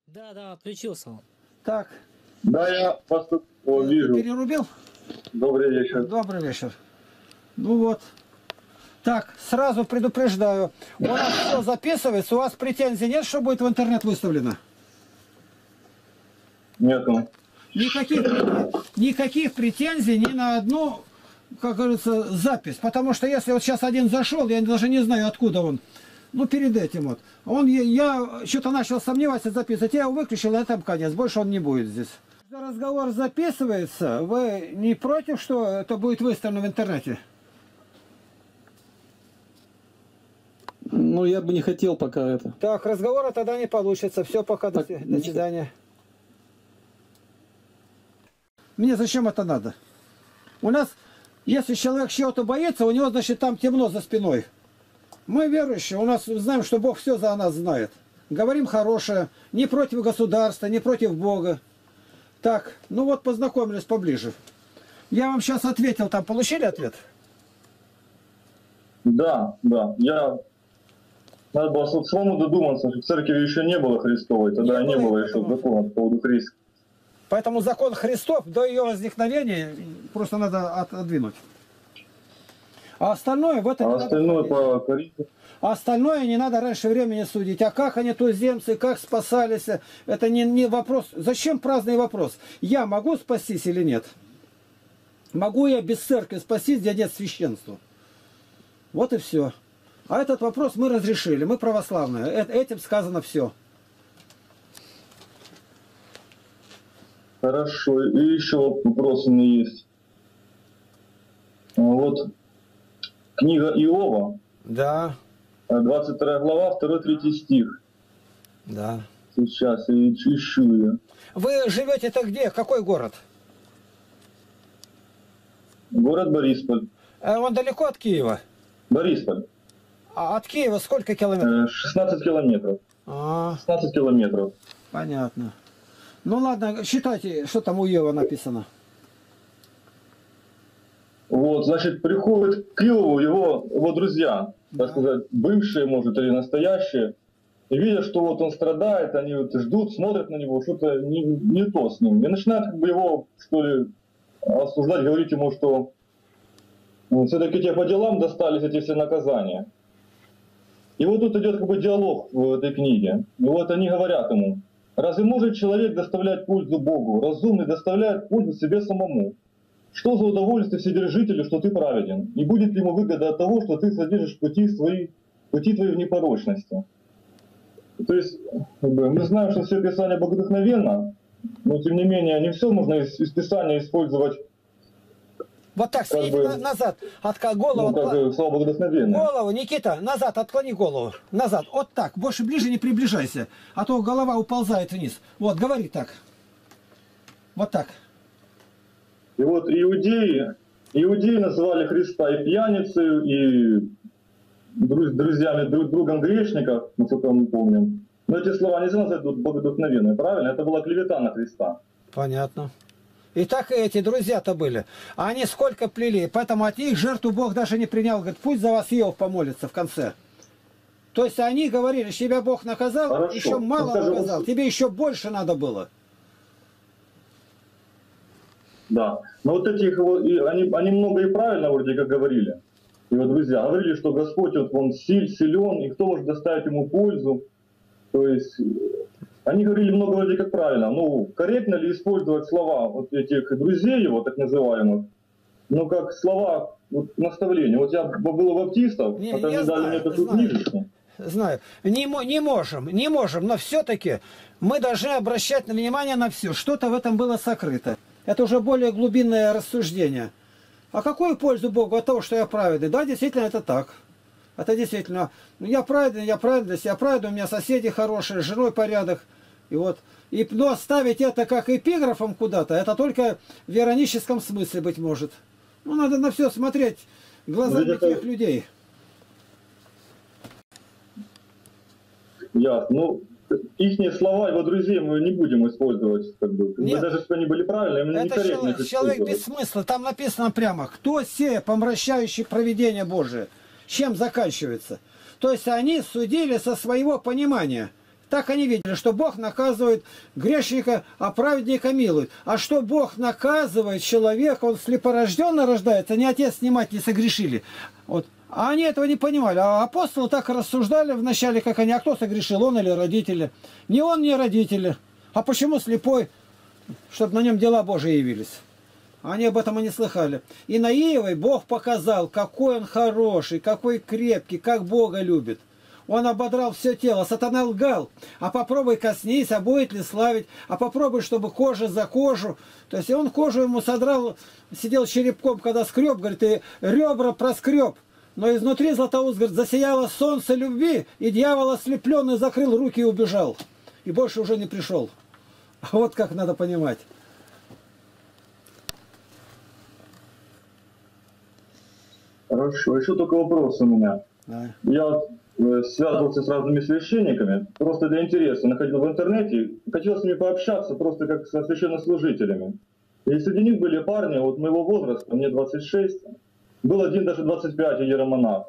Да, да, отключился он. Так. Да, я вас тут вижу. Перерубил? Добрый вечер. Добрый вечер. Ну вот. Так, сразу предупреждаю. У нас все записывается, у вас претензий нет, что будет в интернет выставлено? Нету. Никаких претензий ни на одну, как говорится, запись. Потому что если вот сейчас один зашел, я даже не знаю, откуда он. Ну, перед этим вот. Я что-то начал сомневаться записывать. Я его выключил, и там конец. Больше он не будет здесь. Разговор записывается. Вы не против, что это будет выставлено в интернете? Ну, я бы не хотел пока это. Так, разговора тогда не получится. Все, пока, до свидания. Мне зачем это надо? У нас, если человек чего-то боится, у него, значит, там темно за спиной. Мы верующие, у нас знаем, что Бог все за нас знает. Говорим хорошее, не против государства, не против Бога. Так, ну вот познакомились поближе. Я вам сейчас ответил, там получили ответ? Да. Надо было самому додуматься, что в церкви еще не было Христовой, тогда не было еще закона по поводу Христа. Поэтому закон Христов до ее возникновения просто надо отодвинуть. А остальное в этом остальное не надо раньше времени судить. А как они туземцы, как спасались, это не вопрос. Зачем праздный вопрос? Я могу спастись или нет? Могу я без церкви спастись, где нет священства? Вот и все. А этот вопрос мы разрешили, мы православные. Этим сказано все. Хорошо. И еще вопрос у меня есть. Вот книга Иова. Да. 22 глава, 2-3 стих. Да. Сейчас я ищу ее. Вы живете-то где? Какой город? Город Борисполь. Он далеко от Киева? Борисполь. А от Киева сколько километров? 16 километров. 16 километров. Понятно. Ну ладно, считайте, что там у Иова написано. Вот, значит, приходят к Иову его друзья, так сказать, бывшие, может, или настоящие, и видят, что вот он страдает, они вот ждут, смотрят на него, что-то не то с ним. И начинают как бы его, что ли, осуждать, говорить ему, что все-таки тебе по делам достались эти все наказания. И вот тут идет как бы диалог в этой книге. И вот они говорят ему: разве может человек доставлять пользу Богу? Разумный доставляет пользу себе самому. Что за удовольствие Вседержителю, что ты праведен? И будет ли ему выгода от того, что ты содержишь пути твои в непорочности? То есть, как бы, мы знаем, что все Писание богодухновенно, но тем не менее не все можно из Писания использовать. Вот так, сидите назад, голову, слово богодухновенно. Голову, Никита, назад, отклони голову, назад, вот так, больше ближе не приближайся, а то голова уползает вниз. Вот, говори так, вот так. И вот иудеи называли Христа и пьяницей, и другом грешников, насколько мы помним. Но эти слова нельзя назвать богодухновенными, правильно? Это была клевета на Христа. Понятно. И так и эти друзья-то были. А они сколько плели, поэтому от них жертву Бог даже не принял. Говорит, пусть за вас Иов помолится в конце. То есть они говорили, что тебя Бог наказал, хорошо, еще мало наказал, тебе еще больше надо было. Да, но вот этих вот, они много и правильно вроде как говорили. Его друзья говорили, что Господь вот он силен, и кто может доставить ему пользу. То есть они говорили много вроде как правильно. Ну, корректно ли использовать слова вот этих друзей его, так называемых, ну, как слова вот, наставления. Вот я был у баптистов, когда мне дали мне такую книжечку. Знаю. Не можем, но все-таки мы должны обращать внимание на все. Что-то в этом было сокрыто. Это уже более глубинное рассуждение. А какую пользу Богу от того, что я праведный? Да, действительно, это так. Это действительно. Я праведный, я праведный, у меня соседи хорошие, с женой порядок. И вот. Но ставить это как эпиграфом куда-то, это только в ироническом смысле, быть может. Ну, надо на все смотреть глазами тех людей. Ясно. Ну, их слова, его друзей мы не будем использовать. Как бы. Мы даже если они были правильные, мы некорректно их использовать. Человек без смысла. Там написано прямо, кто сея, помрачающий провидение Божие. Чем заканчивается? То есть они судили со своего понимания. Так они видели, что Бог наказывает грешника, а праведника милует. А что Бог наказывает человека, он слепорожденно рождается, ни отец, ни мать не согрешили. Вот. А они этого не понимали. А апостолы так рассуждали вначале, как они. А кто согрешил, он или родители? Ни он, ни родители. А почему слепой? Чтобы на нем дела Божии явились. Они об этом и не слыхали. И Наивой Бог показал, какой он хороший, какой крепкий, как Бога любит. Он ободрал все тело, сатана лгал. А попробуй коснись, а будет ли славить? А попробуй, чтобы кожа за кожу. То есть он кожу ему содрал, сидел черепком, когда скреб, говорит, и ребра проскреб. Но изнутри Златоуст, говорит, засияло солнце любви, и дьявол ослепленный закрыл руки и убежал. И больше уже не пришел. Вот как надо понимать. Хорошо, еще только вопрос у меня. Да. Я связывался с разными священниками, просто для интереса, находил в интернете, хотел с ними пообщаться, просто как со священнослужителями. И среди них были парни вот моего возраста, мне 26, был один даже 25, иеромонах.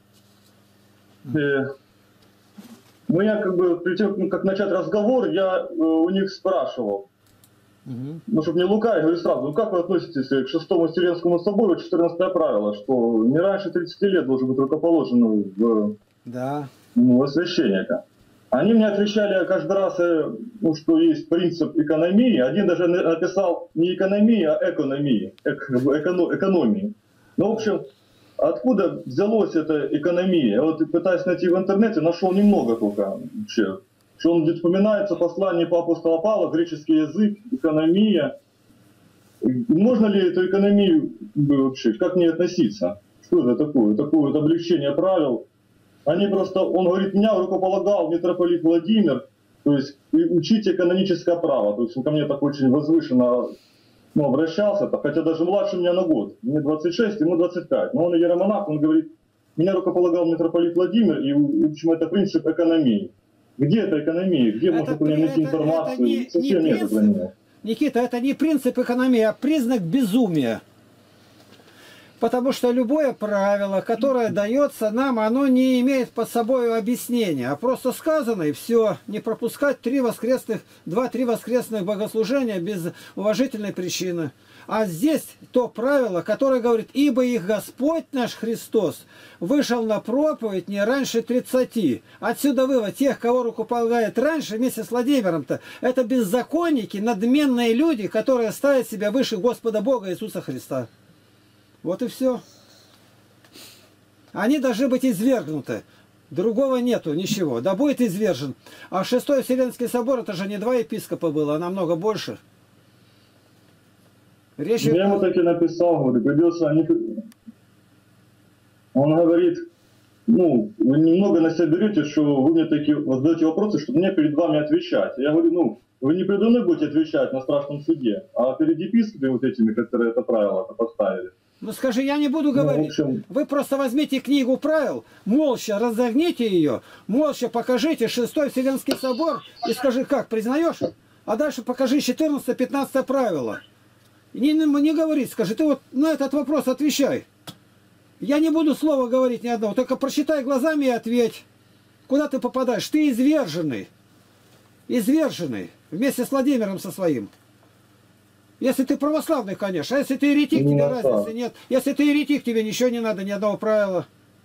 И ну, я как бы, перед тем, как начать разговор, я у них спрашивал, ну, чтобы не лукавить, говорю сразу, ну как вы относитесь к Шестому Вселенскому собору, 14 правило, что не раньше 30 лет должен быть рукоположен во священника. Они мне отвечали каждый раз, ну, что есть принцип экономии. Один даже написал не экономии, а экономии, экономии. Ну, в общем, откуда взялось это экономия? Я вот пытаюсь найти в интернете, нашел немного только вообще. Что он где вспоминается послание по апостола Павла, греческий язык, экономия. Можно ли эту экономию вообще, как к ней относиться? Что это такое? Такое вот облегчение правил. Они просто, он говорит, меня рукополагал митрополит Владимир, то есть учите каноническое право. То есть он ко мне так очень возвышенно обращался, хотя даже младше меня на год. Мне 26, ему 25. Но он иеромонах, он говорит, меня рукополагал митрополит Владимир, и в общем это принцип экономии. Где эта экономия? Где можно найти информацию? Совсем нет для меня. Никита, это не принцип экономии, а признак безумия. Потому что любое правило, которое дается нам, оно не имеет под собой объяснения, а просто сказано и все. Не пропускать 2-3 воскресных богослужения без уважительной причины. А здесь то правило, которое говорит, ибо их Господь наш Христос вышел на проповедь не раньше 30. Отсюда вывод, тех, кого рукополагает раньше, вместе с Владимиром-то, это беззаконники, надменные люди, которые ставят себя выше Господа Бога Иисуса Христа. Вот и все. Они должны быть извергнуты. Другого нету, ничего. Да будет извержен. А Шестой Вселенский собор, это же не 2 епископа было, а намного больше. Речь я ему так и написал, говорю, придется о них... Он говорит, ну, вы немного на себя берете, что вы мне такие задаете вопросы, чтобы мне перед вами отвечать. Я говорю, ну, вы не передо мной будете отвечать на страшном суде, а перед епископами вот этими, которые это правило поставили. Ну скажи, я не буду говорить. Ну, общем... Вы просто возьмите книгу правил, молча разогните ее, молча покажите Шестой Вселенский собор и скажи, как, признаешь? А дальше покажи 14-15 правило. Не говори, скажи, ты вот на этот вопрос отвечай. Я не буду слова говорить ни одного, только прочитай глазами и ответь. Куда ты попадаешь? Ты изверженный. Изверженный. Вместе с Владимиром со своим. Если ты православный, конечно. А если ты еретик, тебе разницы нет. Если ты еретик, тебе ничего не надо, ни одного правила.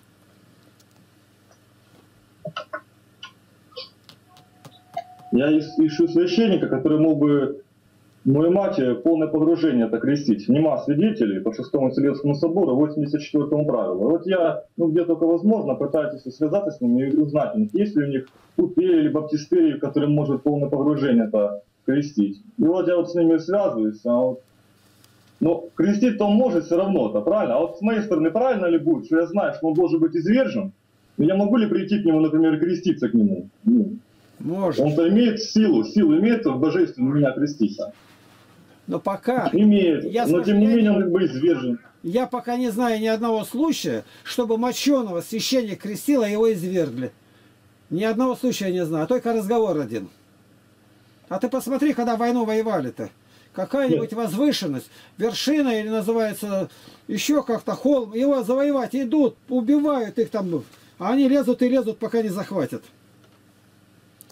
Я ищу священника, который мог бы мою мать полное погружение это крестить. Нема свидетелей по Шестому Вселенскому собору, 84-му правилу. Вот я, ну где только возможно, пытаюсь связаться с ними и узнать у них, есть ли у них купели или баптистерии, которые может полное погружение это крестить. И вот я вот с ними связываюсь, а вот, ну, крестить-то он может все равно-то, правильно? А вот с моей стороны правильно ли будет, что я знаю, что он должен быть извержен, но я могу ли прийти к нему, например, и креститься к нему? Ну, он-то имеет силу имеет божественно меня креститься. Но пока... Имеет, но тем не менее он как бы извержен. Я пока не знаю ни одного случая, чтобы мощеного священника крестила, его извергли. Ни одного случая не знаю, только разговор один. А ты посмотри, когда войну воевали-то. Какая-нибудь возвышенность, вершина или называется еще как-то холм, его завоевать идут, убивают их там. А они лезут и лезут, пока не захватят.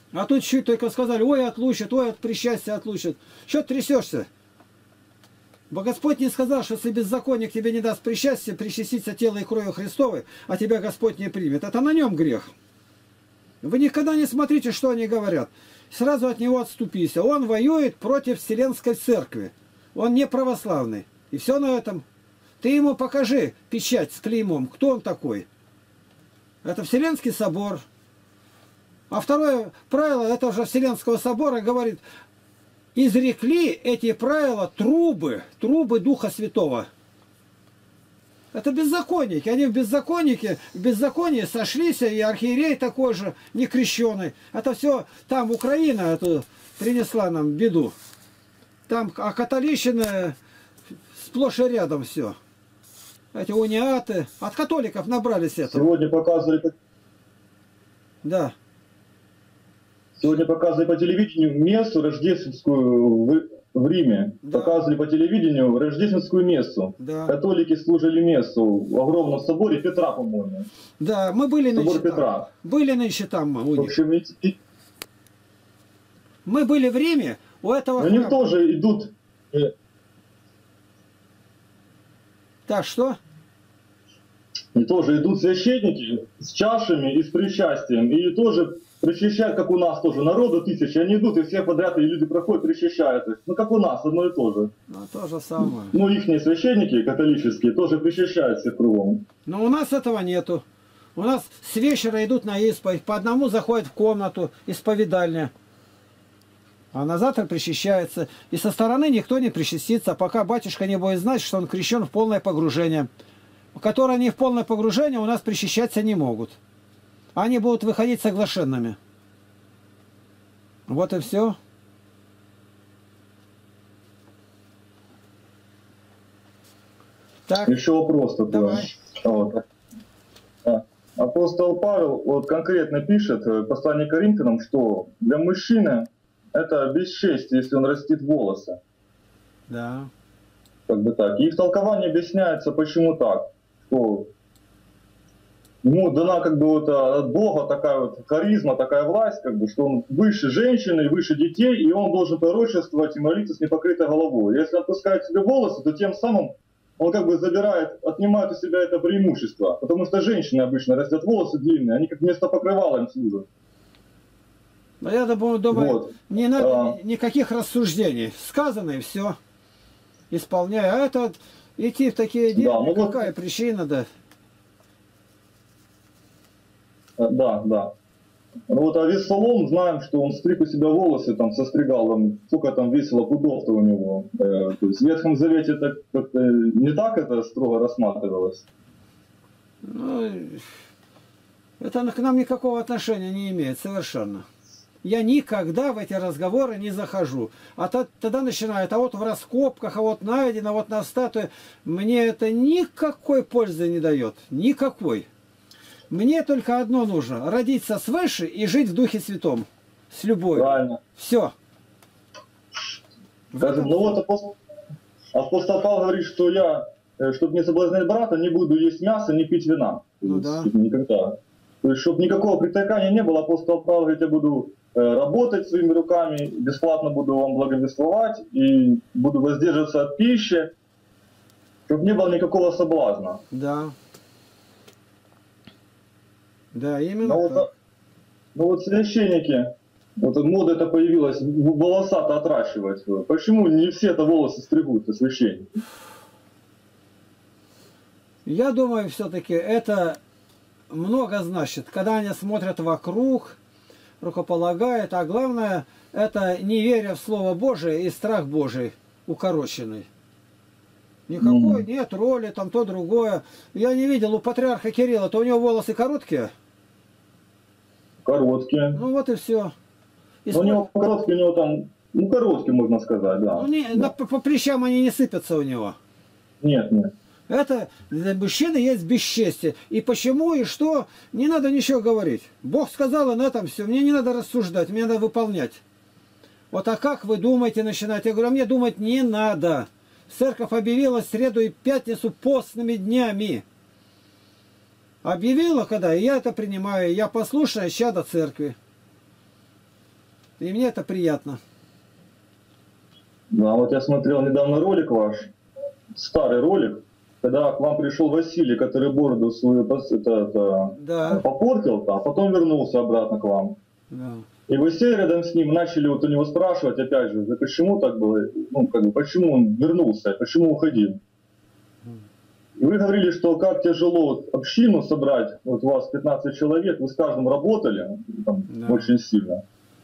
А тут чуть только сказали, ой, отлучат, ой, от причастия отлучат. Что ты трясешься? Бо Господь не сказал, что если беззаконник тебе не даст причастия, причаститься тело и кровью Христовой, а тебя Господь не примет. Это на нем грех. Вы никогда не смотрите, что они говорят. Сразу от него отступись. Он воюет против Вселенской Церкви. Он не православный. И все на этом. Ты ему покажи печать с клеймом. Кто он такой? Это Вселенский собор. А второе правило этого же Вселенского собора говорит, изрекли эти правила трубы Духа Святого. Это беззаконники. Они в беззаконии сошлись, и архиерей такой же, не крещеный. Это все там Украина это принесла нам беду. Там, а католичина сплошь и рядом все. Эти униаты. От католиков набрались этого. Сегодня показывали... Да. Сегодня показывали по телевидению мессу рождественскую в Риме. Да. Показывали по телевидению рождественскую мессу. Да. Католики служили мессу в огромном соборе Петра, по-моему. Да, мы были собор нынче Петра. Там. Были нынче там у них. В общем, мы были в Риме, у этого храма. Они тоже идут... Так, что? И тоже идут священники с чашами и с причастием. И тоже причащают, как у нас тоже. Народу тысячи. Они идут, и все подряд, и люди проходят, причащают их. Ну, как у нас, одно и то же. Ну, то же самое. Ну, ихние священники католические тоже причащают всех кругом. Но у нас этого нету. У нас с вечера идут на исповедь. По одному заходят в комнату, исповедальня. А на завтра причащается. И со стороны никто не причастится, пока батюшка не будет знать, что он крещен в полное погружение. Которые не в полное погружение, у нас причащаться не могут. Они будут выходить соглашенными. Вот и все. Так. Еще вопрос такой. Давай. Вот. Апостол Павел вот конкретно пишет в послании к Коринфянам, что для мужчины это бесчестие, если он растит волосы. Да. Как бы так. И в толковании объясняется, почему так. Что ему дана как бы вот от Бога такая вот харизма, такая власть, как бы, что он выше женщины, выше детей, и он должен пророчествовать и молиться с непокрытой головой. Если он отпускает себе волосы, то тем самым он как бы забирает, отнимает у себя это преимущество. Потому что женщины обычно растят волосы длинные, они как вместо покрывала им служат. Но я думаю, вот. Не надо никаких рассуждений. Сказано и все. Исполняй. А это идти в такие дела, да, ну какая вот... причина, да? Да, да. Ну вот а Вессалом, знаем, что он стриг у себя волосы, там состригал, там, сколько там весило пудов-то у него. То есть в Ветхом Завете это как-то не так это строго рассматривалось? Ну, это к нам никакого отношения не имеет совершенно. Я никогда в эти разговоры не захожу. А тогда начинают, а вот в раскопках, а вот найдено, а вот на статуе. Мне это никакой пользы не дает. Никакой. Мне только одно нужно. Родиться свыше и жить в Духе Святом. С любовью. Правильно. Все. Ну вот апостол Павел говорит, что я, чтобы не соблазнять брата, не буду есть мясо, не пить вина. Ну да. Никогда. То есть, чтобы никакого притыкания не было, апостол Павел говорит, я буду работать своими руками, бесплатно буду вам благовествовать и буду воздерживаться от пищи, чтобы не было никакого соблазна. Да. Да, именно так. Ну вот священники, вот мода это появилась, волоса-то отращивать. Почему не все это волосы стригут, священники? Я думаю, все-таки это много значит, когда они смотрят вокруг, рукополагают, а главное, это не веря в Слово Божие и страх Божий укороченный. Никакой нет роли, там то другое. Я не видел у патриарха Кирилла, то у него волосы короткие. Короткие. Ну вот и все. У него короткие, у него там, ну короткие можно сказать, да. Ну, не, да. По плечам они не сыпятся у него. Нет, нет. Это для мужчины есть бесчестие. И почему, и что, не надо ничего говорить. Бог сказал, и на этом все. Мне не надо рассуждать, мне надо выполнять. Вот а как вы думаете начинать? Я говорю, а мне думать не надо. Церковь объявила среду и пятницу постными днями. Объявила когда, и я это принимаю. Я послушная чадо церкви. И мне это приятно. Ну, а вот я смотрел недавно ролик ваш, старый ролик, когда к вам пришел Василий, который бороду свою Да. попортил, а потом вернулся обратно к вам. Да. И вы все рядом с ним начали вот у него спрашивать, опять же, да почему так было, ну, как бы, почему он вернулся, почему уходил. И вы говорили, что как тяжело вот общину собрать, вот у вас 15 человек, вы с каждым работали там, Да. очень сильно.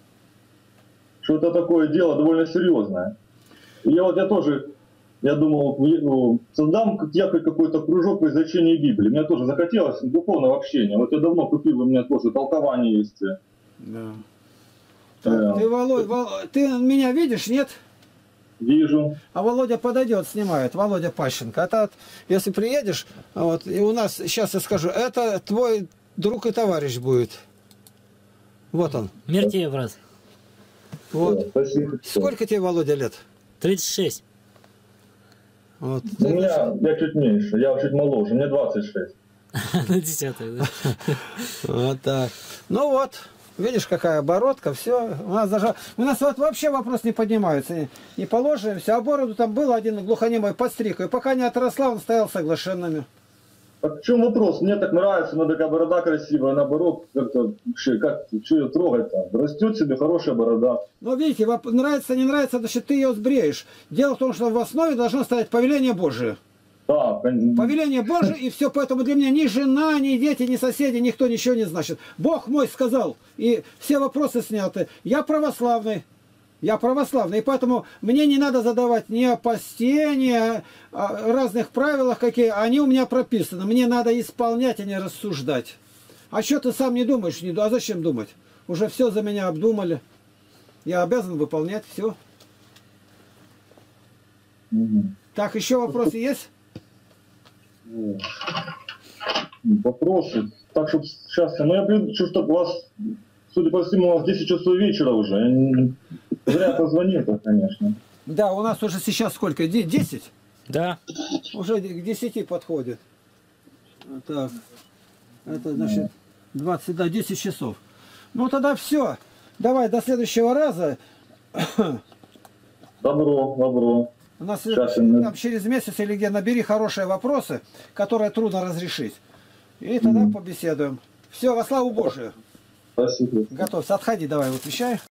Что это такое дело довольно серьезное. И я тоже, я думал, создам какой-то кружок по изучению Библии. Мне тоже захотелось духовного общения. Вот я давно купил, у меня тоже толкование есть. Да. Ты, Володь, ты меня видишь, нет? Вижу. А Володя подойдет, снимает. Володя Пащенко. Это если приедешь, вот, и у нас, сейчас я скажу, это твой друг и товарищ будет. Вот он. Мертеев раз. Вот. Спасибо. Сколько тебе, Володя, лет? 36. Вот. Я чуть меньше, я чуть моложе, мне 26. На 10-й, да? Вот так. Ну вот. Видишь, какая оборотка, все. У нас вот вообще вопрос не поднимается. Не положимся. А бороду там был один глухонемой подстриг. И пока не отросла, он стоял соглашенными. А в чем вопрос? Мне так нравится, но такая борода красивая, наоборот, как-то вообще, что ее трогать-то? Растет себе хорошая борода. Но видите, нравится, не нравится, значит, ты ее сбреешь. Дело в том, что в основе должно стоять повеление Божие. Да, Повеление Божие, и все, поэтому для меня ни жена, ни дети, ни соседи, никто ничего не значит. Бог мой сказал, и все вопросы сняты. Я православный, и поэтому мне не надо задавать ни о посте, ни о разных правилах, какие они у меня прописаны. Мне надо исполнять, а не рассуждать. А что ты сам не думаешь? А зачем думать? Уже все за меня обдумали. Я обязан выполнять все. Так, еще вопросы есть? Вопросы. Так, чтобы сейчас, я приду, чтобы у вас, судя по всему, у вас 10 часов вечера уже. Зря позвонил-то, конечно. Да, у нас уже сейчас сколько? 10? Да. Уже к 10 подходит. Так. Это значит 20, да, 10 часов. Ну тогда все. Давай до следующего раза. Добро. У нас там через месяц или где набери хорошие вопросы, которые трудно разрешить. И тогда побеседуем. Все, во славу Божию. Спасибо. Готовься. Отходи, давай, выключай.